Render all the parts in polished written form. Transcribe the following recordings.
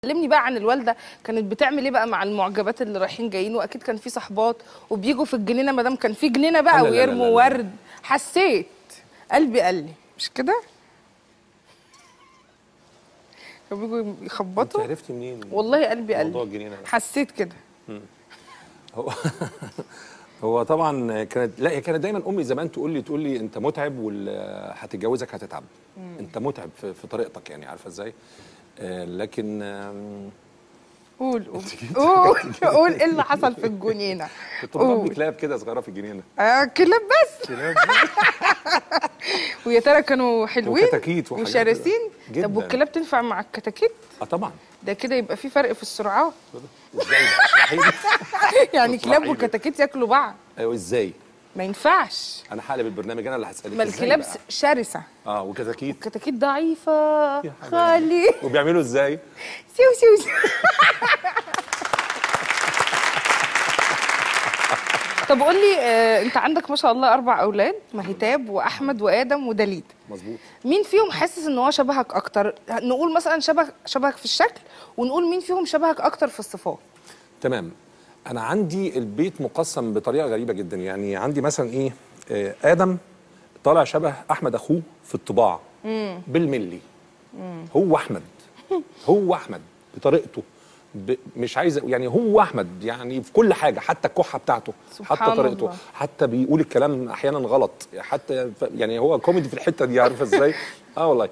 كلمني بقى عن الوالده، كانت بتعمل ايه بقى مع المعجبات اللي رايحين جايين؟ واكيد كان في صحبات وبيجوا في الجنينه، ما دام كان في جنينه بقى لا لا لا ويرموا لا لا. ورد. حسيت قلبي قال لي مش كده؟ كانوا بيجوا انت يخبطوا. عرفتي منين والله قلبي قال موضوع لي، الجنينه ده؟ حسيت كده. هو هو طبعا كانت، لا هي كانت دايما امي زمان تقول لي انت متعب واللي هتتجوزك هتتعب. انت متعب في طريقتك، يعني عارفه ازاي. لكن قول قول قول ايه اللي حصل في الجنينه؟ كنت بربي كلاب كده صغيره في الجنينه. كلاب بس؟ كلاب ويا ترى كانوا حلوين وكتاكيت وحاجات وشرسين؟ جداً. طب والكلاب تنفع مع الكتاكيت؟ طبعا. ده كده يبقى في فرق في السرعات. ازاي بقى؟ اشرحي لي. يعني كلاب اشرحي لي. وكتاكيت ياكلوا بعض؟ ايوه ازاي؟ ما ينفعش. انا هقلب البرنامج، انا اللي هسالك. ما ازاي الكلاب بقى؟ شرسه. وكتاكيت. الكتاكيت ضعيفه يا حبايبي. خالي. وبيعملوا ازاي؟ سيو سيو سيو. طب قول لي، انت عندك ما شاء الله 4 اولاد، مهتاب واحمد وادم ودليد. مظبوط. مين فيهم حاسس ان هو شبهك اكتر؟ نقول مثلا شبهك في الشكل، ونقول مين فيهم شبهك اكتر في الصفات. تمام. انا عندي البيت مقسم بطريقه غريبه جدا، يعني عندي مثلا ايه، ادم طالع شبه احمد اخوه في الطباع بالملي. هو احمد بطريقته، مش عايز يعني، هو احمد يعني في كل حاجه، حتى الكحه بتاعته، حتى طريقته الله. حتى بيقول الكلام احيانا غلط، حتى يعني هو كوميدي في الحته دي، عارفه ازاي. والله.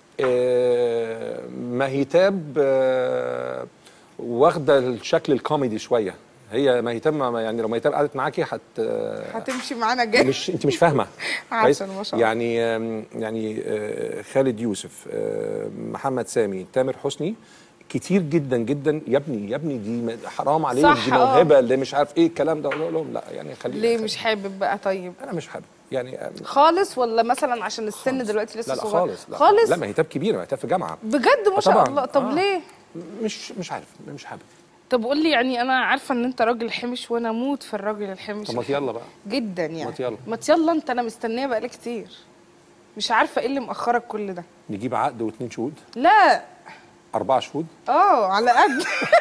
مهيتاب واخده الشكل الكوميدي شويه. هي مهيتاب يعني لو مهيتاب قعدت معاكي هتمشي معانا جاي. انت مش فاهمه. كويس. عسل ما شاء الله. يعني خالد يوسف، محمد سامي، تامر حسني، كتير جدا جدا. يا ابني دي حرام عليك، دي موهبه اللي مش عارف ايه الكلام ده. اقول لهم لا يعني خليك. ليه مش حابب بقى؟ طيب انا مش حابب يعني خالص، ولا مثلا عشان السن خالص. دلوقتي لسه صغير؟ لا خالص. لا خالص. لا مهيتاب كبيره، مهيتاب في جامعه بجد ما شاء طبعاً. الله. طب ليه؟ مش عارف، مش حابب. طب قول لي، يعني انا عارفه ان انت راجل حمش وانا اموت في الراجل الحمش. طب ما يلا بقى جدا يعني. ما يلا انت، انا مستنيه بقالي كتير، مش عارفه ايه اللي مأخرك كل ده. نجيب عقد و2 شهود؟ لا 4 شهود. على قد.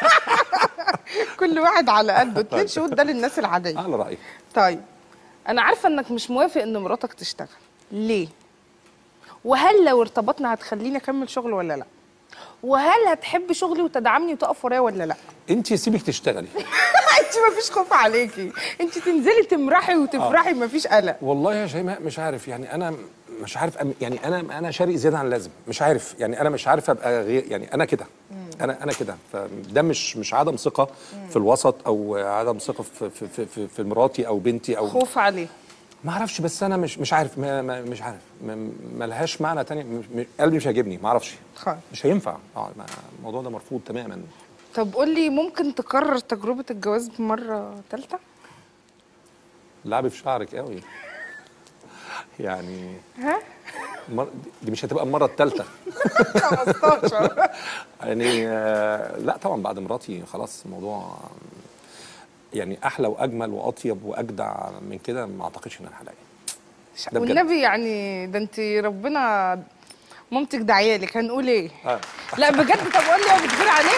كل واحد على قده. 2 شهود ده للناس العاديه. على رأيك. طيب انا عارفه انك مش موافق ان مراتك تشتغل، ليه؟ وهل لو ارتبطنا هتخليني اكمل شغل ولا لا؟ وهل هتحب شغلي وتدعمني وتقف ورايا ولا لا؟ انت سيبك تشتغلي. انت مفيش خوف عليكي، انت تنزلي تمرحي وتفرحي مفيش قلق. والله يا شيماء مش عارف، يعني انا مش عارف، يعني انا شاري زياده عن اللازم، مش عارف يعني، انا مش عارف ابقى غير، يعني انا كده. انا كده، فده مش عدم ثقه في الوسط، او عدم ثقه في مراتي او بنتي، او خوف عليه. ما اعرفش، بس انا مش عارف، مش عارف، ما لهاش معنى تاني. قلبي مش هيجيبني، ما اعرفش، مش هينفع. الموضوع ده مرفوض تماما. طب قول لي، ممكن تكرر تجربه الجواز مرة ثالثه؟ لعبي في شعرك قوي يعني. دي مش هتبقى المره الثالثه. 15. يعني لا طبعا بعد مراتي خلاص الموضوع يعني احلى واجمل واطيب واجدع من كده ما اعتقدش ان انا هلاقي. والنبي يعني ده انت ربنا مامتك دعيالك، هنقول ايه؟ لا بجد. طب قول لي، هو بتغير عليك؟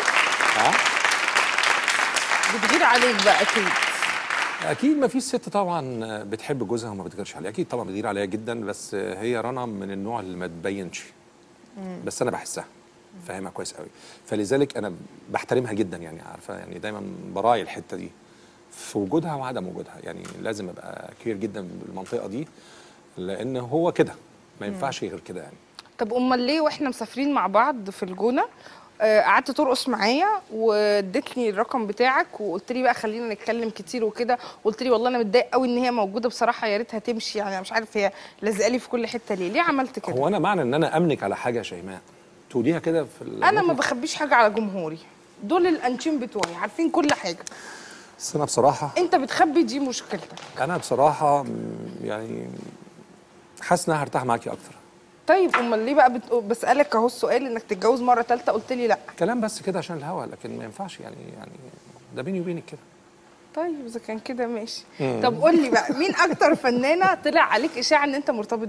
بتغير عليك بقى اكيد. اكيد ما فيش ست طبعا بتحب جوزها وما بتغيرش عليه، اكيد طبعا بتغير عليها جدا، بس هي رنا من النوع اللي ما تبينش. بس انا بحسها، فاهمها كويس قوي، فلذلك انا بحترمها جدا، يعني عارفه، يعني دايما براعي الحته دي في وجودها وعدم وجودها، يعني لازم ابقى كبير جدا بالمنطقه دي، لان هو كده ما ينفعش غير كده يعني. طب امال ليه واحنا مسافرين مع بعض في الجونه قعدت ترقص معايا واديتني الرقم بتاعك وقلت لي بقى خلينا نتكلم كتير وكده، قلت لي والله انا متضايق قوي ان هي موجوده بصراحه، يا ريتها تمشي، يعني مش عارف هي لازقه لي في كل حته ليه عملت كده؟ هو انا معنى ان انا امنك على حاجه يا شيماء تقوليها كده في انا ما بخبيش حاجه على جمهوري، دول الانشين بتوعي عارفين كل حاجه. بس انا بصراحه انت بتخبي، دي مشكلتك. انا بصراحه يعني حاسس ان انا هرتاح معاكي اكتر. طيب امال ليه بقى بسالك اهو السؤال انك تتجوز مره ثالثه قلت لي لا؟ كلام بس كده عشان الهوا، لكن ما ينفعش يعني ده بيني وبينك كده. طيب اذا كان كده ماشي. طب قول لي بقى، مين اكتر فنانه طلع عليك اشاعه ان انت مرتبط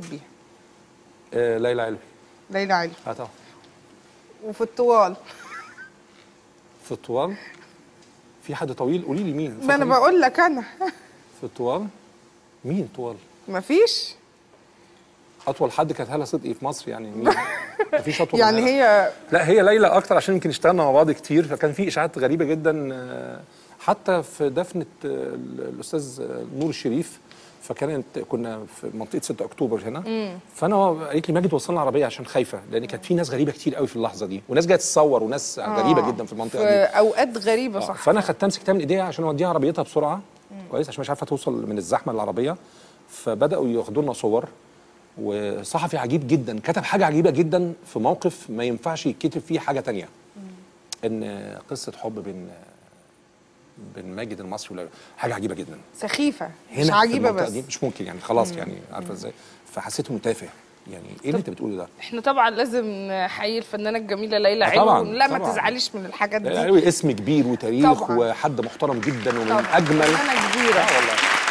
بيها؟ ليلى علوي. ليلى علوي. طبعا. وفي الطوال؟ في الطوال في حد طويل؟ قولي لي مين. ما انا بقول لك انا. في الطوال مين طوال؟ مفيش. اطول حد كانت هالة صدقي في مصر يعني مين؟ مفيش اطول يعني هي لا هي ليلى اكتر عشان يمكن اشتغلنا مع بعض كتير، فكان في اشاعات غريبه جدا حتى في دفنه الاستاذ نور الشريف. كنا في منطقه 6 اكتوبر هنا. فانا قالت لي ماجد وصلنا عربيه عشان خايفه، لان كانت في ناس غريبه كتير قوي في اللحظه دي، وناس جايه تتصور، وناس غريبه جدا في المنطقه دي في اوقات غريبه صح. فانا خدتها مسكتها من ايديها عشان اوديها عربيتها بسرعه كويس، عشان مش عارفه توصل من الزحمه للعربيه. فبداوا ياخدوا لنا صور، وصحفي عجيب جدا كتب حاجه عجيبه جدا في موقف ما ينفعش يتكتب فيه حاجه تانية، ان قصه حب بين ماجد المصري وليلى، حاجه عجيبه جدا سخيفه هنا مش عجيبه بس دي مش ممكن يعني خلاص يعني عارفه ازاي. فحسيته تافه يعني ايه اللي انت بتقوله ده. احنا طبعا لازم نحيي الفنانه الجميله ليلى طبعا علوي. لا ما طبعا. تزعليش من الحاجات دي. ليلى علوي اسم كبير وتاريخ طبعا. وحد محترم جدا ومن طبعا. اجمل فنانه كبيره والله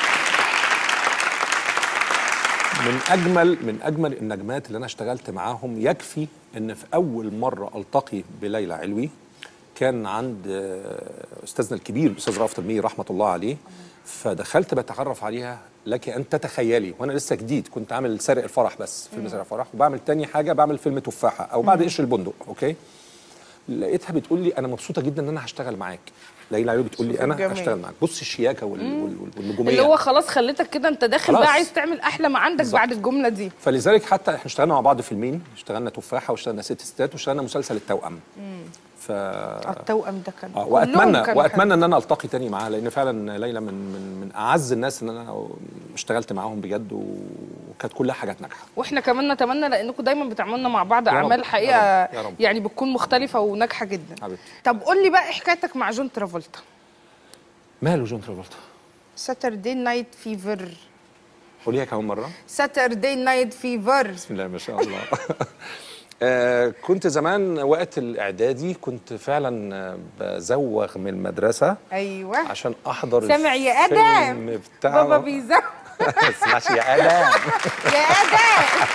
من اجمل النجمات اللي انا اشتغلت معاهم. يكفي ان في اول مره التقي بليلى علوي كان عند استاذنا الكبير الاستاذ رافت الميري رحمه الله عليه. فدخلت بتعرف عليها لك ان تتخيلي، وانا لسه جديد كنت عامل سارق الفرح بس فيلم سارق الفرح، وبعمل تاني حاجه بعمل فيلم تفاحه او بعد قشر البندق. اوكي لقيتها بتقول لي انا مبسوطه جدا ان انا هشتغل معاك. ليلى علوي بتقول لي انا هشتغل معاك. بص الشياكه والنجوميه اللي هو خلاص خليتك كده انت داخل خلاص. بقى عايز تعمل احلى ما عندك بعد الجمله دي. فلذلك حتى احنا اشتغلنا مع بعض فيلمين، اشتغلنا تفاحه واشتغلنا ست ستات واشتغلنا مسلسل التوأم. التوأم ده كان واتمنى ان انا التقي تاني معاها، لان فعلا ليلى من اعز الناس ان انا اشتغلت معاهم بجد، وكانت كلها حاجات ناجحه. واحنا كمان نتمنى لانكم دايما بتعملوا مع بعض يا رب، اعمال حقيقه يا رب. يعني بتكون مختلفه وناجحه جدا. حبيبتي. طب قول لي بقى حكايتك مع جون ترافولتا. ماله جون ترافولتا؟ ساتردي نايت فيفر. قوليها كمان مره. ساتردي نايت فيفر. بسم الله ما شاء الله. كنت زمان وقت الاعدادي كنت فعلا بزوغ من المدرسه. ايوه عشان احضر سامع يا ادم بتاع بابا بيزوغ. ما اسمعش يا ادم يا ادم.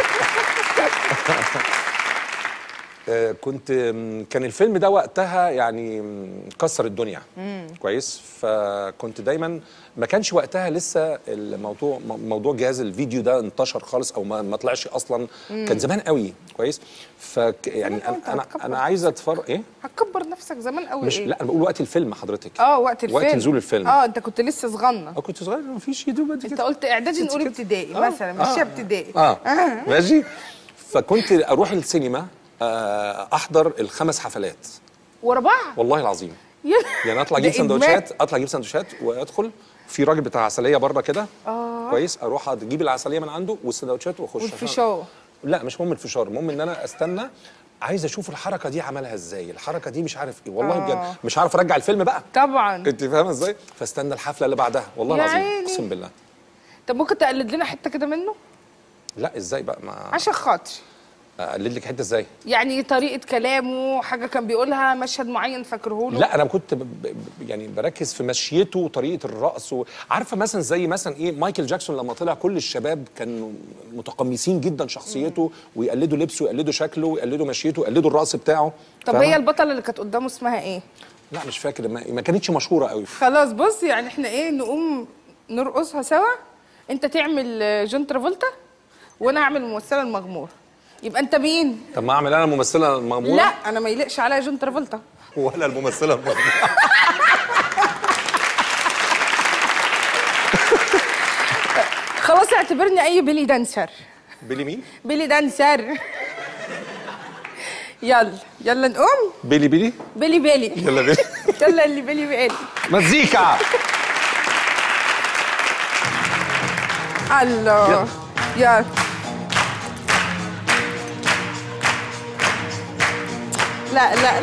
كان الفيلم ده وقتها يعني كسر الدنيا كويس. فكنت دايما ما كانش وقتها لسه موضوع جهاز الفيديو ده انتشر خالص او ما طلعش اصلا. كان زمان قوي كويس. يعني انا عايزه اتفرج ايه. هتكبر نفسك زمان قوي. مش ايه؟ لا انا بقول وقت الفيلم حضرتك. وقت الفيلم وقت نزول الفيلم. انت كنت لسه صغنن. كنت صغير ما فيش يوتيوب قد كده. انت قلت اعدادي نقول ابتدائي مثلا مش ابتدائي. ماشي. فكنت اروح السينما احضر ال5 حفلات ورا بعض والله العظيم. يعني اطلع اجيب سندوتشات وادخل في راجل بتاع عسليه بره كده كويس، اروح اجيب العسليه من عنده والسندوتشات واخش. والفشار لا مش مهم الفشار، المهم ان انا استنى عايز اشوف الحركه دي عملها ازاي، الحركه دي مش عارف ايه والله بجد مش عارف ارجع الفيلم بقى طبعا. انت فاهمه ازاي. فاستنى الحفله اللي بعدها والله العظيم اقسم بالله. طب ممكن تقلد لنا حته كده منه؟ لا ازاي بقى عشان خاطري اقلد لك حته ازاي؟ يعني طريقه كلامه حاجه كان بيقولها مشهد معين فاكره له. لا انا كنت يعني بركز في مشيته وطريقه الرقص عارفه مثلا زي مثلا ايه مايكل جاكسون لما طلع كل الشباب كانوا متقمصين جدا شخصيته ويقلدوا لبسه ويقلدوا شكله ويقلدوا مشيته ويقلدوا الرقص بتاعه. طب هي البطله اللي كانت قدامه اسمها ايه؟ لا مش فاكر ما كانتش مشهوره قوي. خلاص بص يعني احنا ايه نقوم نرقصها سوا. انت تعمل جون ترافولتا وانا اعمل ممثله المغمور. يبقى انت مين؟ طب ما اعمل انا الممثله المغموره؟ لا انا ما يليقش عليا جون ترافولتا ولا الممثله المغموره. خلاص اعتبرني اي بيلي دانسر. بيلي مين؟ بيلي دانسر. يلا نقوم. بيلي يلا بيلي يلا اللي بيلي مزيكا. الله يلا لا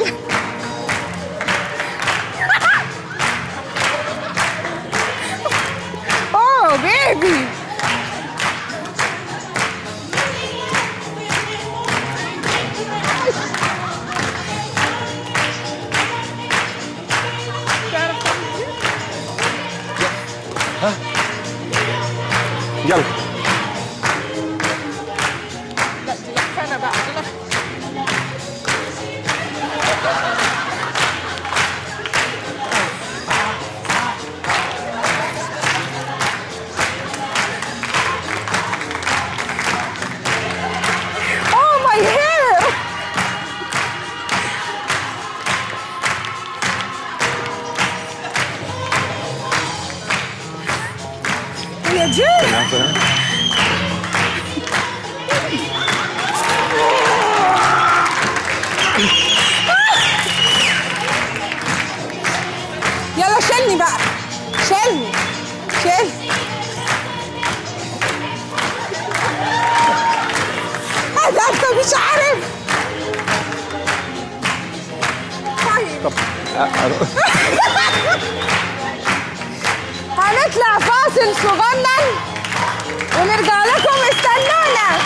اوه بيبي. يلا لا دي لفه انا بقى يلا شيلني بقى، شيلني شيلني. ده انت مش عارف. طيب هنطلع فاصل صغنن ونرجع لكم، استنونا.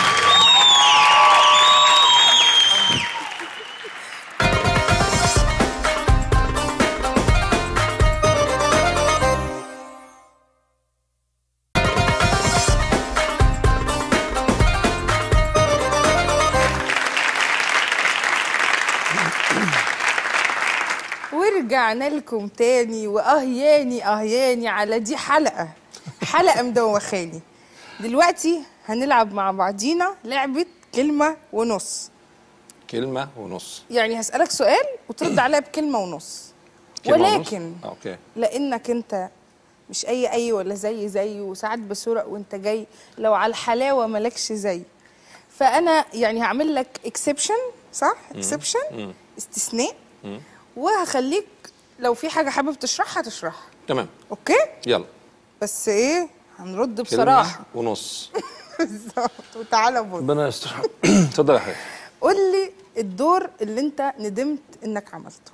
ورجعنا لكم تاني، واهياني على دي حلقه مدوخاني. دلوقتي هنلعب مع بعضينا لعبه كلمه ونص. كلمه ونص، يعني هسألك سؤال وترد عليا بكلمه ونص. كلمة ولكن ونص. اوكي، لانك انت مش اي ولا زي وساعات بسرق وانت جاي، لو على الحلاوه مالكش زي، فانا يعني هعمل لك اكسبشن، صح؟ اكسبشن، استثناء، وهخليك لو في حاجه حابب تشرحها تشرحها. تمام، اوكي، يلا. بس ايه، هنرد بصراحه. كلمة ونص. بالظبط. وتعالى بص، ربنا يستر. اتفضل يا حبيبي. قول لي الدور اللي انت ندمت انك عملته.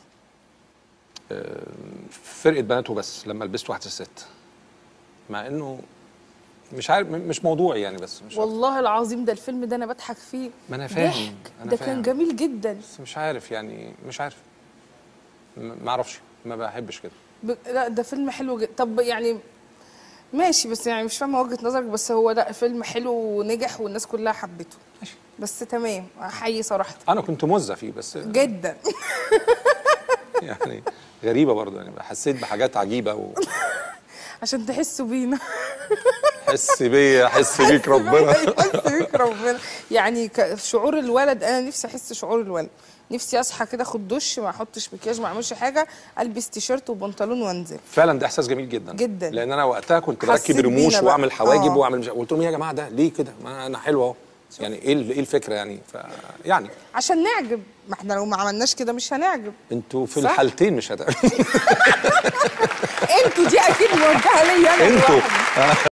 فرقة بنات وبس، لما لبست واحدة ست، مع انه مش عارف، مش موضوعي يعني، بس مش والله العظيم ده الفيلم ده انا بضحك فيه. ما انا فاهم، ده كان جميل جدا، بس مش عارف يعني، مش عارف، ما اعرفش، ما بحبش كده. لا ده فيلم حلو جدا. طب يعني ماشي، بس يعني مش فاهمه وجهه نظرك، بس هو ده فيلم حلو ونجح والناس كلها حبته. ماشي، بس تمام، احيي صراحه. انا كنت مزة فيه بس جدا. يعني غريبة برضه، يعني حسيت بحاجات عجيبة عشان تحسوا بينا. حس بيا، حس بيك ربنا. حس بيك ربنا. يعني شعور الولد، انا نفسي احس شعور الولد. نفسي اصحى كده، اخد دش، ما احطش مكياج، ما اعملش حاجه، البس تيشيرت وبنطلون وانزل. فعلا ده احساس جميل جدا جدا، لان انا وقتها كنت بركب رموش واعمل حواجب واعمل قلت لهم يا جماعه ده ليه كده؟ ما انا حلو اهو، يعني ايه الفكره يعني؟ يعني عشان نعجب، ما احنا لو ما عملناش كده مش هنعجب. انتوا في الحالتين مش هتعجبوا. انتوا دي اكيد موجهه ليا انا. انتوا